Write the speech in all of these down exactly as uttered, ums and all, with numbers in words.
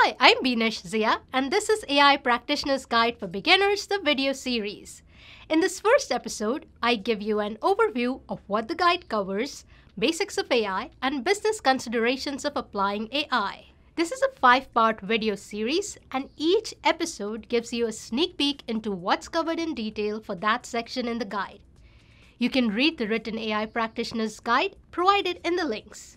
Hi, I'm Binesh Zia, and this is A I Practitioner's Guide for Beginners, the video series. In this first episode, I give you an overview of what the guide covers, basics of A I, and business considerations of applying A I. This is a five-part video series, and each episode gives you a sneak peek into what's covered in detail for that section in the guide. You can read the written A I Practitioner's Guide provided in the links.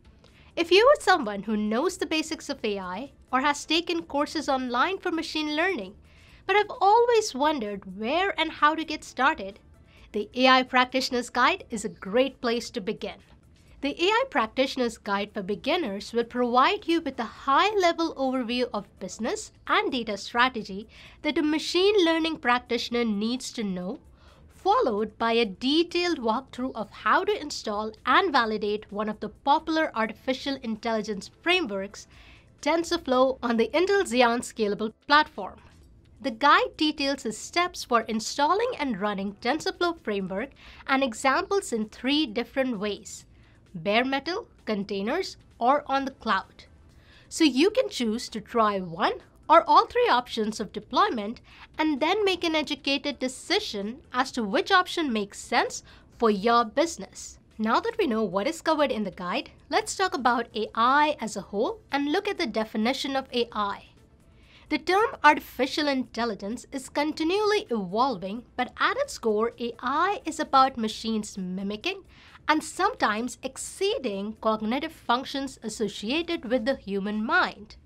If you are someone who knows the basics of A I or has taken courses online for machine learning, but have always wondered where and how to get started, the A I Practitioner's Guide is a great place to begin. The A I Practitioner's Guide for Beginners will provide you with a high-level overview of business and data strategy that a machine learning practitioner needs to know, followed by a detailed walkthrough of how to install and validate one of the popular artificial intelligence frameworks, TensorFlow, on the Intel Xeon Scalable platform. The guide details the steps for installing and running TensorFlow framework and examples in three different ways: bare metal, containers, or on the cloud. So you can choose to try one or all three options of deployment and then make an educated decision as to which option makes sense for your business. Now that we know what is covered in the guide, let's talk about A I as a whole and look at the definition of A I. The term artificial intelligence is continually evolving, but at its core, A I is about machines mimicking and sometimes exceeding cognitive functions associated with the human mind.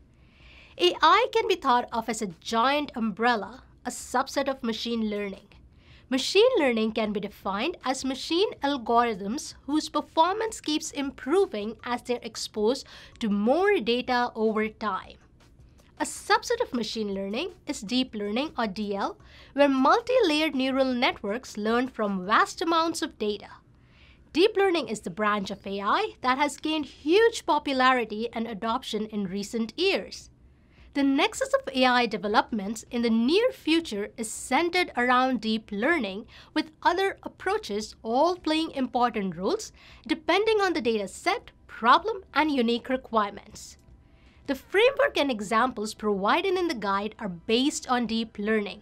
A I can be thought of as a giant umbrella, a subset of machine learning. Machine learning can be defined as machine algorithms whose performance keeps improving as they're exposed to more data over time. A subset of machine learning is deep learning, or D L, where multi-layered neural networks learn from vast amounts of data. Deep learning is the branch of A I that has gained huge popularity and adoption in recent years. The nexus of A I developments in the near future is centered around deep learning, with other approaches all playing important roles depending on the data set, problem, and unique requirements. The framework and examples provided in the guide are based on deep learning.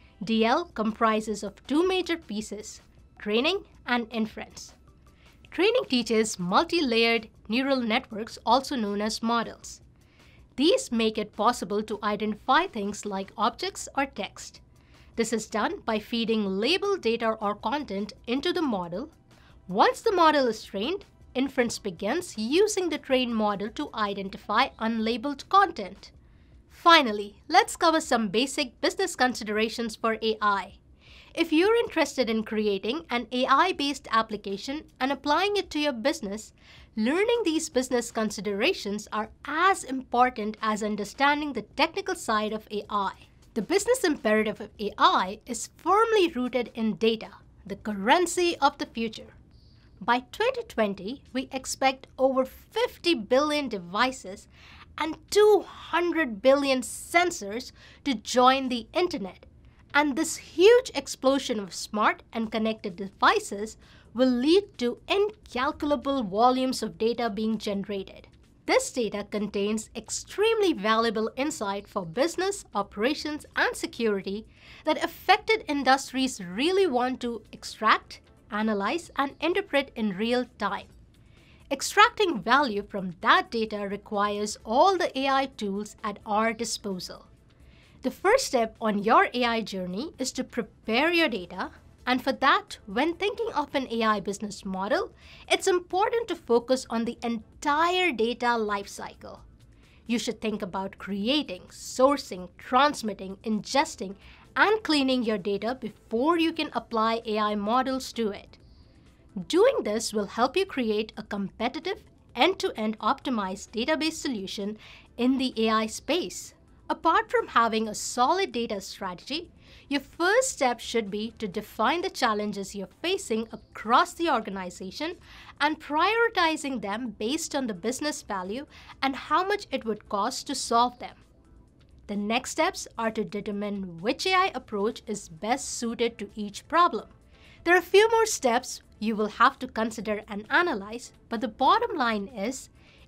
D L comprises of two major pieces: training and inference. Training teaches multi-layered neural networks, also known as models. These make it possible to identify things like objects or text. This is done by feeding labeled data or content into the model. Once the model is trained, inference begins using the trained model to identify unlabeled content. Finally, let's cover some basic business considerations for A I. If you're interested in creating an A I-based application and applying it to your business, learning these business considerations are as important as understanding the technical side of A I. The business imperative of A I is firmly rooted in data, the currency of the future. By twenty twenty, we expect over fifty billion devices and two hundred billion sensors to join the internet. And this huge explosion of smart and connected devices will lead to incalculable volumes of data being generated. This data contains extremely valuable insight for business, operations, and security that affected industries really want to extract, analyze, and interpret in real time. Extracting value from that data requires all the A I tools at our disposal. The first step on your A I journey is to prepare your data, and for that, when thinking of an A I business model, it's important to focus on the entire data lifecycle. You should think about creating, sourcing, transmitting, ingesting, and cleaning your data before you can apply A I models to it. Doing this will help you create a competitive, end-to-end optimized database solution in the A I space. Apart from having a solid data strategy, your first step should be to define the challenges you're facing across the organization and prioritizing them based on the business value and how much it would cost to solve them. The next steps are to determine which A I approach is best suited to each problem. There are a few more steps you will have to consider and analyze, but the bottom line is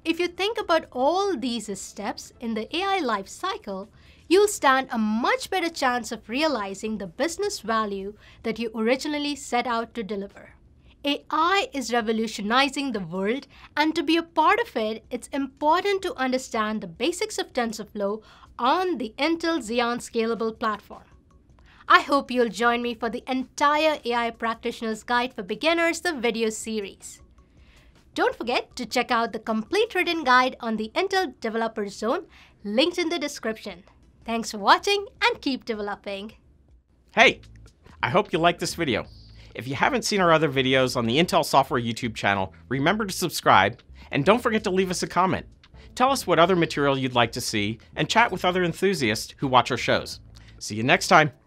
If you think about all these steps in the A I life cycle, you'll stand a much better chance of realizing the business value that you originally set out to deliver. A I is revolutionizing the world, and to be a part of it, it's important to understand the basics of TensorFlow on the Intel Xeon Scalable platform. I hope you'll join me for the entire A I Practitioner's Guide for Beginners, the video series. Don't forget to check out the complete written guide on the Intel Developer Zone, linked in the description. Thanks for watching and keep developing. Hey, I hope you liked this video. If you haven't seen our other videos on the Intel Software YouTube channel, remember to subscribe, and don't forget to leave us a comment. Tell us what other material you'd like to see, and chat with other enthusiasts who watch our shows. See you next time.